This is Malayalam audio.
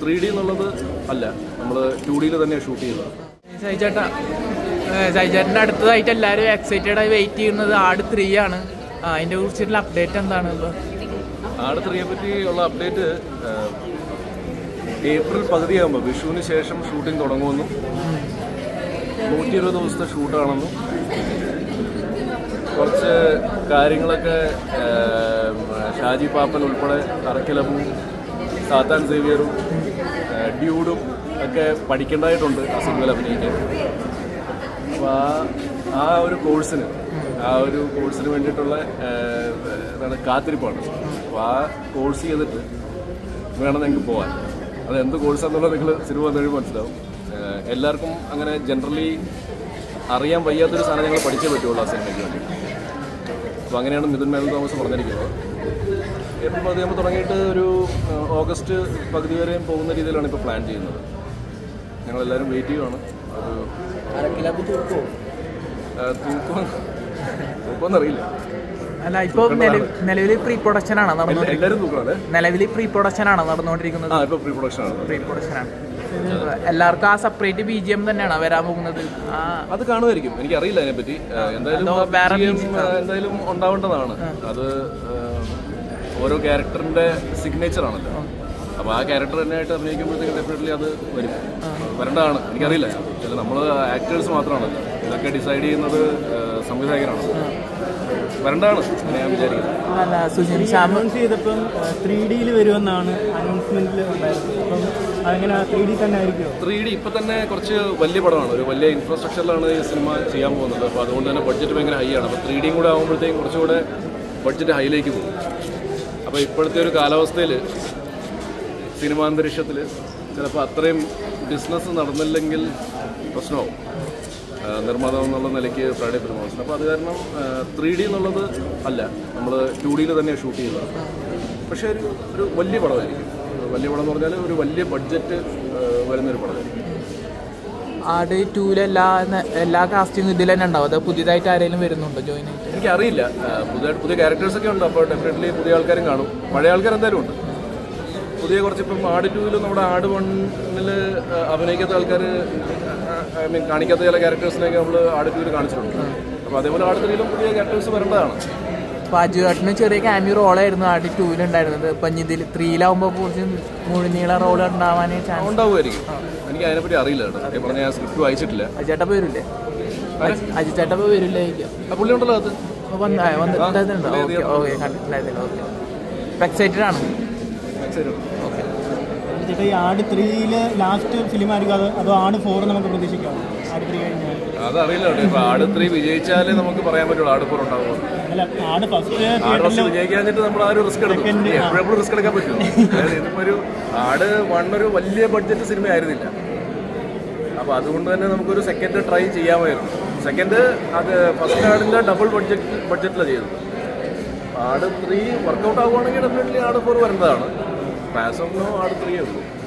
3D എന്നുള്ളത് അല്ല, നമ്മൾ 2D തന്നെ ഷൂട്ട് ചെയ്തത്. സൈജേട്ടൻ്റെ അടുത്തതായിട്ട് എല്ലാവരും എക്സൈറ്റഡ് ആയി വെയിറ്റ് ചെയ്യുന്നത് ആട് 3 ആണ്. അതിൻ്റെ കുറിച്ചിട്ടുള്ള അപ്ഡേറ്റ് എന്താണ്? ആട് 3യെ പറ്റിയുള്ള അപ്ഡേറ്റ് ഏപ്രിൽ പകുതിയാകുമ്പോൾ വിഷുവിന് ശേഷം ഷൂട്ടിംഗ് തുടങ്ങുമെന്നും 120 ദിവസത്തെ ഷൂട്ടാണെന്നും കുറച്ച് കാര്യങ്ങളൊക്കെ ഷാജി പാപ്പൻ ഉൾപ്പെടെ അറക്കിലബും സാത്താൻ സേവിയറും ഡ്യൂഡും ഒക്കെ പഠിക്കേണ്ടതായിട്ടുണ്ട് ആ സിനിമയിൽ അഭിനയിക്കാൻ. അപ്പോൾ ആ ഒരു കോഴ്സിന് വേണ്ടിയിട്ടുള്ള എന്താണ് കാത്തിരിപ്പാണ്. അപ്പോൾ ആ കോഴ്സ് ചെയ്തിട്ട് വേണം നിങ്ങൾക്ക് പോകാൻ. അത് എന്ത് കോഴ്സാണെന്നുള്ളത് നിങ്ങൾ സിനിമ വന്നു മനസ്സിലാവും. എല്ലാവർക്കും അങ്ങനെ ജനറലി അറിയാൻ വയ്യാത്തൊരു സാധനം ഞങ്ങൾ പഠിച്ചേ പറ്റുള്ളൂ ആ സിനിമയ്ക്ക് വേണ്ടി. അപ്പോൾ അങ്ങനെയാണ് മിഥുൻ മേനോൻ തോമസ് പറഞ്ഞിരിക്കുന്നത്. ഏപ്രിൽ 10 തുടങ്ങിയിട്ട് ഒരു ഓഗസ്റ്റ് പകുതി വരെയും പോകുന്ന രീതിയിലാണ് ഇപ്പോൾ പ്ലാൻ ചെയ്യുന്നത്. ഞങ്ങളെല്ലാവരും വെയിറ്റ് ചെയ്യുകയാണ്. തൂക്കമെന്നറിയില്ല. അല്ല, ഇപ്പോൾ നിലവിൽ പ്രീ പ്രൊഡക്ഷൻ ആണ് നടന്നുകൊണ്ടിരിക്കുന്നത്. പ്രീ പ്രൊഡക്ഷനാണ്. എല്ലാവർക്കും ആ സെപ്പറേറ്റ് BGM തന്നെയാണ് വരാൻ പോകുന്നത്. അത് കാണുമായിരിക്കും, എനിക്കറിയില്ല അതിനെപ്പറ്റി. എന്തായാലും ഉണ്ടാവേണ്ടതാണ്. അത് ഓരോ ക്യാരക്ടറിന്റെ സിഗ്നേച്ചർ ആണല്ലോ. അപ്പോൾ ആ ക്യാരക്ടർ തന്നെയായിട്ട് അഭിനയിക്കുമ്പോഴത്തേക്ക് ഡെഫിനറ്റ്ലി അത് വരേണ്ടതാണ്. എനിക്കറിയില്ല, ചില നമ്മൾ ആക്ടേഴ്സ് മാത്രമാണല്ലോ, ഇതൊക്കെ ഡിസൈഡ് ചെയ്യുന്നത് സംവിധായകരാണ്. വരേണ്ടതാണ് ഞാൻ വിചാരിക്കുന്നത്. ചെയ്തപ്പം 3D വരുമെന്നാണ് അനൗൺസ്മെന്റിൽ ഉണ്ടായിരുന്നത്. അപ്പം അങ്ങനെ 3D തന്നെ ആയിരിക്കും. 3D ഇപ്പം തന്നെ കുറച്ച് വലിയ പടമാണ്, ഒരു വലിയ ഇൻഫ്രാസ്ട്രക്ചറിലാണ് ഈ സിനിമ ചെയ്യാൻ പോകുന്നത്. അപ്പോൾ അതുകൊണ്ട് തന്നെ ബഡ്ജറ്റ് ഭയങ്കര ഹൈ ആണ്. അപ്പോൾ 3D കൂടെ ആകുമ്പോഴത്തേക്കും കുറച്ചുകൂടെ ബഡ്ജറ്റ് ഹൈയിലേക്ക് പോകും. അപ്പോൾ ഇപ്പോഴത്തെ ഒരു കാലാവസ്ഥയിൽ സിനിമാന്തരീക്ഷത്തിൽ ചിലപ്പോൾ അത്രയും ബിസിനസ് നടന്നില്ലെങ്കിൽ പ്രശ്നമാവും നിർമ്മാതാവ് എന്നുള്ള നിലയ്ക്ക് ഫ്രൈഡേ ഫിലിംസിന്. അപ്പോൾ അത് കാരണം 3D എന്നുള്ളത് അല്ല, നമ്മൾ 2D തന്നെ ഷൂട്ട് ചെയ്തത്. പക്ഷേ ഒരു വലിയ പടമായിരിക്കും. വലിയ പടം എന്ന് പറഞ്ഞാൽ ഒരു വലിയ ബഡ്ജറ്റ് വരുന്നൊരു പടമായിരിക്കും. ആട് 2 എല്ലാ കാസ്റ്റിംഗും ഇതിൽ തന്നെ ഉണ്ടാവും. അത് പുതിയതായിട്ട് ആരെങ്കിലും വരുന്നുണ്ടോ ജോയിൻ ആയിട്ട്? എനിക്കറിയില്ല. പുതിയ ക്യാരക്ടേഴ്സൊക്കെ ഉണ്ട്. അപ്പോൾ ഡെഫിനറ്റ്ലി പുതിയ ആൾക്കാരും കാണും, പഴയ ആൾക്കാർ എന്തായാലും ഉണ്ട്. പുതിയ കുറച്ച് ഇപ്പം ആട് 2 നമ്മുടെ ആട് 1 അഭിനയിക്കാത്ത ആൾക്കാർ, ഐ മീൻ കാണിക്കാത്ത ചില ക്യാരക്ടേഴ്സിനെയൊക്കെ നമ്മൾ ആട് 2 കാണിച്ചിട്ടുണ്ട്. അപ്പോൾ അതേപോലെ ആട് 3 പുതിയ ക്യാരക്ടേഴ്സ് വരേണ്ടതാണ്. അപ്പോൾ അജുവേട്ടന് ചെറിയ ക്യാമിയോ റോളായിരുന്നു ആട് 2 ഉണ്ടായിരുന്നത്. ഇപ്പം ഇതിൽ 3 കുറച്ച് മുഴുനീള റോൾ ഉണ്ടാവാൻ ചാൻസ് ഉണ്ടാവുമായിരിക്കും. എനിക്ക് അതിനെപ്പറ്റി അറിയില്ല കേട്ടോ. പറഞ്ഞാൽ ഞാൻ സ്ക്രിപ്റ്റ് വായിച്ചിട്ടില്ല. അജേട്ട വരില്ലേ? അജിച്ചേട്ട വരില്ലേ? പുള്ളി ഉണ്ടല്ലോ, അത് വന്നിട്ടുണ്ടായിരുന്നുണ്ടോ? ഓക്കെ, കണ്ടിട്ടുണ്ടായിരുന്നില്ല. ഓക്കെ, എക്സൈറ്റഡ് ആണ്. ഓക്കെ, ഈ ആട് 3 ലാസ്റ്റ് ഫിലിം ആയിരിക്കും അതോ ആട് 4 നമുക്ക് പ്രതീക്ഷിക്കാം? ആട് 3 കഴിഞ്ഞാൽ അതറിയില്ല കേട്ടോ. ഇപ്പോൾ ആട് 3 വിജയിച്ചാലേ നമുക്ക് പറയാൻ പറ്റുള്ളൂ ആട് 4 ഉണ്ടാവുമോ. അല്ല, ആട് ഫസ്റ്റ് വിജയിക്കാഞ്ഞിട്ട് നമ്മൾ ആ ഒരു റിസ്ക് എടുക്കും. എപ്പോഴും റിസ്ക് എടുക്കാൻ പറ്റും. അതായത് ഇതിപ്പോൾ ഒരു ആട് 1 ഒരു വലിയ ബഡ്ജറ്റ് സിനിമ ആയിരുന്നില്ല. അപ്പോൾ അതുകൊണ്ട് തന്നെ നമുക്കൊരു സെക്കൻഡ് ട്രൈ ചെയ്യാമായിരുന്നു. സെക്കൻഡ് അത് ഫസ്റ്റ് ആടിൻ്റെ ഡബിൾ ബഡ്ജറ്റിലാണ് ചെയ്തത്. ആട് 3 വർക്കൗട്ട് ആകുവാണെങ്കിൽ ഡെഫിനറ്റ്ലി ആട് 4 വരേണ്ടതാണ്. പാസ് ഓഫ് നോ ആട് 3 ഉള്ളൂ.